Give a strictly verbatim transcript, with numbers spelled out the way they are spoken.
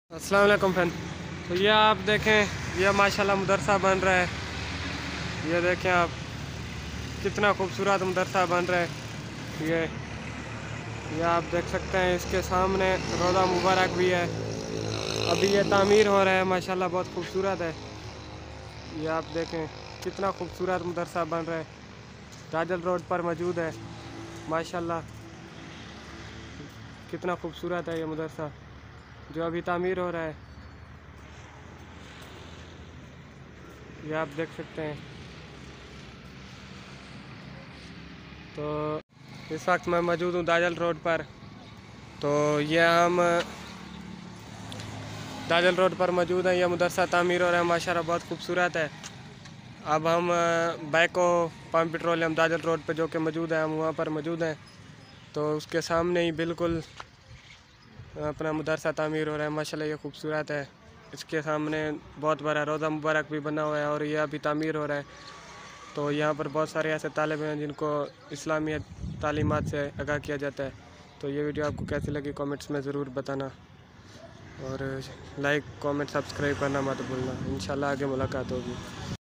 अस्सलाम वालेकुम फ्रेंड। तो ये आप देखें, ये माशाल्लाह मदरसा बन रहा है। ये देखें आप, कितना खूबसूरत मदरसा बन रहा है। ये ये आप देख सकते हैं, इसके सामने रोज़ा मुबारक भी है। अभी ये तामीर हो रहा है, माशाल्लाह बहुत खूबसूरत है। ये आप देखें, कितना खूबसूरत मदरसा बन रहा है। दाजल रोड पर मौजूद है। माशाल्लाह कितना खूबसूरत है ये मदरसा, जो अभी तामीर हो रहा है। ये आप देख सकते हैं। तो इस वक्त मैं मौजूद हूँ दाजल रोड पर। तो ये हम दाजल रोड पर मौजूद हैं। यह मदरसा तामीर हो रहा है, माशाल्लाह बहुत खूबसूरत है। अब हम बैको पम्प पेट्रोलियम दाजल रोड पर जो कि मौजूद है, हम वहाँ पर मौजूद हैं। तो उसके सामने ही बिल्कुल अपना मदरसा तामीर हो रहा है। माशाल्लाह ये खूबसूरत है। इसके सामने बहुत बड़ा रोज़ा मुबारक भी बना हुआ है और यह अभी तामीर हो रहा है। तो यहाँ पर बहुत सारे ऐसे तालिब हैं जिनको इस्लामी तालीमात से आगाह किया जाता है। तो ये वीडियो आपको कैसी लगी कमेंट्स में ज़रूर बताना, और लाइक कमेंट सब्सक्राइब करना मत भूलना। इंशाल्लाह आगे मुलाकात होगी।